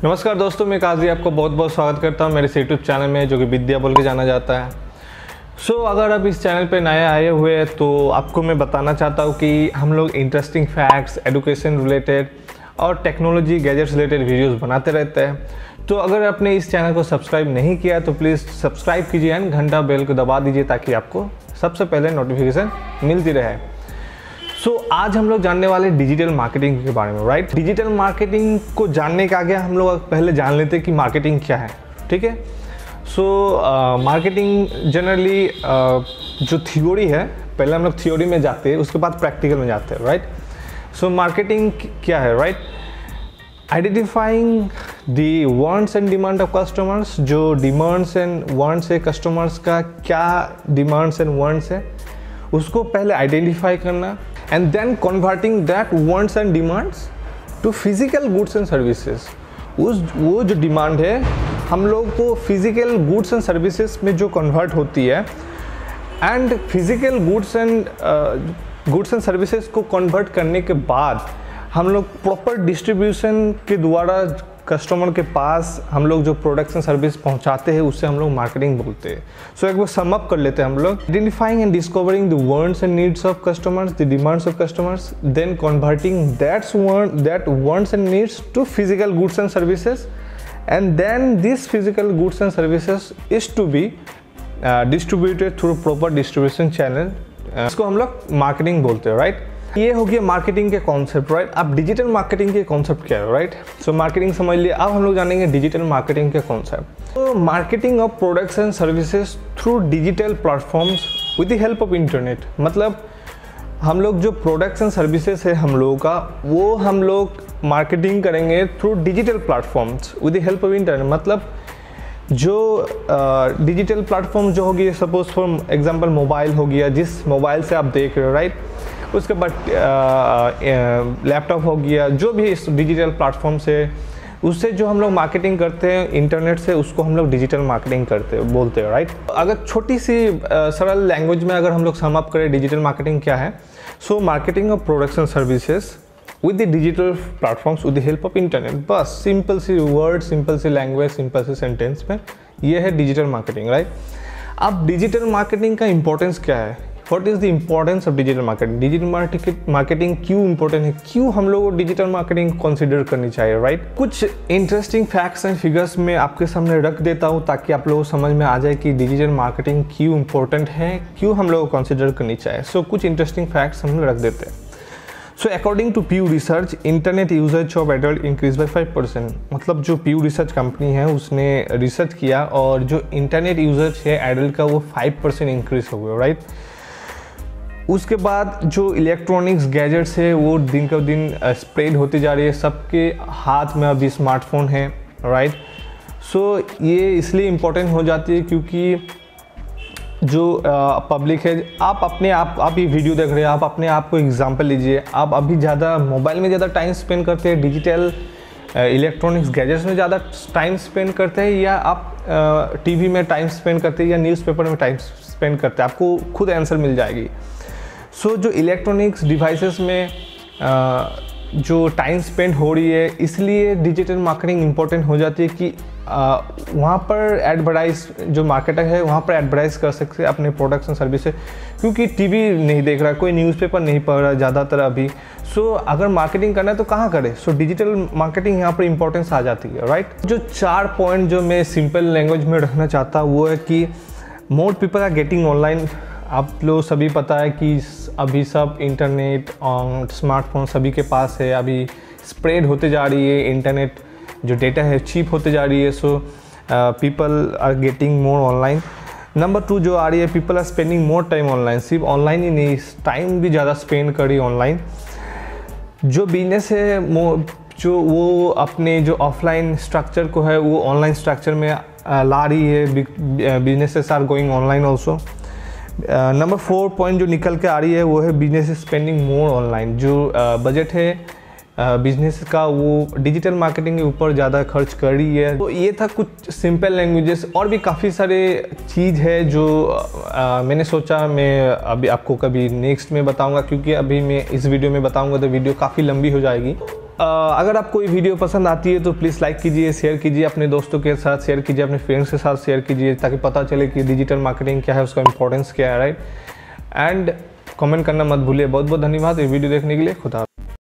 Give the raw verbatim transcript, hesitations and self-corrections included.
नमस्कार दोस्तों, मैं काजी आपको बहुत बहुत स्वागत करता हूं मेरे यूट्यूब चैनल में, जो कि विद्या बोल के जाना जाता है। सो so, अगर आप इस चैनल पे नए आए हुए हैं तो आपको मैं बताना चाहता हूं कि हम लोग इंटरेस्टिंग फैक्ट्स, एजुकेशन रिलेटेड और टेक्नोलॉजी गैजेट्स रिलेटेड वीडियोस बनाते रहते हैं। तो अगर आपने इस चैनल को सब्सक्राइब नहीं किया तो प्लीज़ सब्सक्राइब कीजिए एंड घंटा बेल को दबा दीजिए ताकि आपको सबसे पहले नोटिफिकेशन मिलती रहे। सो so, आज हम लोग जानने वाले डिजिटल मार्केटिंग के बारे में, राइट। डिजिटल मार्केटिंग को जानने के आगे हम लोग पहले जान लेते हैं कि मार्केटिंग क्या है, ठीक है। सो मार्केटिंग जनरली जो थ्योरी है, पहले हम लोग थ्योरी में जाते हैं, उसके बाद प्रैक्टिकल में जाते हैं, राइट। सो मार्केटिंग क्या है, right. Identifying the wants and demand of customers, जो डिमांड्स एंड वांट्स है कस्टमर्स का, क्या डिमांड्स एंड वांट्स है उसको पहले आइडेंटिफाई करना, and then converting that wants and demands to physical goods and services। उस वो जो डिमांड है हम लोग को फिजिकल गुड्स एंड सर्विसेज में जो कन्वर्ट होती है, and physical goods and goods and services को कन्वर्ट करने के बाद हम लोग प्रॉपर डिस्ट्रीब्यूशन के द्वारा कस्टमर के पास हम लोग जो प्रोडक्ट्स एंड सर्विस पहुंचाते हैं उससे हम लोग मार्केटिंग बोलते हैं। सो so, एक बार सम अप कर लेते हैं हम लोग। Identifying and discovering the wants and needs of customers, the demands of customers, then converting that's want that wants and needs to physical goods and services, and then this physical goods and services is to be distributed through proper distribution channel. इसको हम लोग marketing बोलते हैं, right. ये हो गया marketing के concept, right. अब डिजिटल मार्केटिंग के कॉन्सेप्ट क्या है, राइट। सो मार्केटिंग समझ लिए, अब हम लोग जानेंगे डिजिटल मार्केटिंग के कॉन्सेप्ट। तो marketing of products and services through digital platforms with the help of internet. मतलब हम लोग जो प्रोडक्ट्स एंड सर्विसेज है हम लोगों का, वो हम लोग मार्केटिंग करेंगे through digital platforms with the help of internet. मतलब जो डिजिटल uh, प्लेटफॉर्म जो होगी, सपोज फॉर एग्जांपल मोबाइल हो गया, जिस मोबाइल से आप देख रहे हो, राइट। उसके बाद लैपटॉप हो गया, जो भी इस डिजिटल प्लेटफॉर्म से उससे जो हम लोग मार्केटिंग करते हैं इंटरनेट से, उसको हम लोग डिजिटल मार्केटिंग करते हैं बोलते हैं, राइट। अगर छोटी सी सरल लैंग्वेज में अगर हम लोग सम अप करें डिजिटल मार्केटिंग क्या है, so marketing of products and services with the digital platforms with the help of internet. बस सिंपल सी वर्ड, सिंपल सी लैंग्वेज, सिंपल सी सेंटेंस में ये है डिजिटल मार्केटिंग, राइट। अब डिजिटल मार्केटिंग का इंपॉर्टेंस क्या है, what is the importance of digital marketing. Digital marketing क्यों इंपॉर्टेंट है, क्यों हम लोगों को डिजिटल मार्केटिंग कंसिडर करनी चाहिए, राइट। कुछ इंटरेस्टिंग फैक्ट्स एंड फिगर्स मैं आपके सामने रख देता हूँ ताकि आप लोगों को समझ में आ जाए कि डिजिटल मार्केटिंग क्यों इंपॉर्टेंट है, क्यों हम लोगों को कंसिडर करनी चाहिए। सो so, कुछ इंटरेस्टिंग फैक्ट्स हम रख देते हैं। So according to Pew research, internet usage of adult increase by five percent. मतलब जो प्यू रिसर्च कंपनी है उसने रिसर्च किया और जो इंटरनेट यूजेज है एडल्ट का वो फाइव परसेंट इंक्रीज हो गया, राइट। उसके बाद जो इलेक्ट्रॉनिक्स गैजेट्स है वो दिन का दिन स्प्रेड होती जा रही है, सबके हाथ में अभी स्मार्टफोन है, राइट। सो so, ये इसलिए इम्पोर्टेंट हो जाती है क्योंकि जो पब्लिक uh, है, आप अपने आप आप ये वीडियो देख रहे हैं, आप अपने आप को एग्जांपल लीजिए। आप अभी ज़्यादा मोबाइल में ज़्यादा टाइम स्पेंड करते हैं, डिजिटल इलेक्ट्रॉनिक्स गैजेट्स में ज़्यादा टाइम स्पेंड करते हैं, या आप टीवी uh, में टाइम स्पेंड करते हैं या न्यूज़पेपर में टाइम स्पेंड करते हैं, आपको खुद आंसर मिल जाएगी। सो so, जो इलेक्ट्रॉनिक्स डिवाइसेस में आ, जो टाइम स्पेंड हो रही है, इसलिए डिजिटल मार्केटिंग इम्पोर्टेंट हो जाती है कि आ, वहाँ पर एडवर्टाइज, जो मार्केटर है वहाँ पर एडवर्टाइज कर सकते हैं अपने प्रोडक्ट्स एंड सर्विसेज, क्योंकि टीवी नहीं देख रहा, कोई न्यूज़पेपर नहीं पढ़ रहा ज़्यादातर अभी। सो so, अगर मार्केटिंग करना है तो कहाँ करें, सो so, डिजिटल मार्केटिंग यहाँ पर इंपॉर्टेंस आ जाती है, राइट। जो चार पॉइंट जो मैं सिंपल लैंग्वेज में रखना चाहता हूँ वो है कि more people are getting online. आप लोग सभी पता है कि अभी सब इंटरनेट और स्मार्टफोन सभी के पास है, अभी स्प्रेड होते जा रही है, इंटरनेट जो डेटा है चीप होते जा रही है। So people are getting more online. Number two जो आ रही है, people are spending more time online. सिर्फ ऑनलाइन ही नहीं, टाइम भी ज़्यादा स्पेंड करी ऑनलाइन। जो बिजनेस है जो वो अपने जो ऑफलाइन स्ट्रक्चर को है वो ऑनलाइन स्ट्रक्चर में ला रही है। Businesses are going online also. Number four point जो निकल के आ रही है वो है बिजनेस स्पेंडिंग मोर ऑनलाइन। जो बजट uh, है बिजनेस uh, का वो डिजिटल मार्केटिंग के ऊपर ज़्यादा खर्च कर रही है। तो ये था कुछ सिंपल लैंग्वेजेस, और भी काफ़ी सारे चीज़ है जो uh, मैंने सोचा मैं अभी आपको कभी नेक्स्ट में बताऊंगा, क्योंकि अभी मैं इस वीडियो में बताऊंगा तो वीडियो काफ़ी लंबी हो जाएगी। अगर आपको ये वीडियो पसंद आती है तो प्लीज़ लाइक कीजिए, शेयर कीजिए, अपने दोस्तों के साथ शेयर कीजिए, अपने फ्रेंड्स के साथ शेयर कीजिए, ताकि पता चले कि डिजिटल मार्केटिंग क्या है, उसका इंपॉर्टेंस क्या है, राइट। एंड कमेंट करना मत भूलिए। बहुत बहुत धन्यवाद ये वीडियो देखने के लिए। खुदा।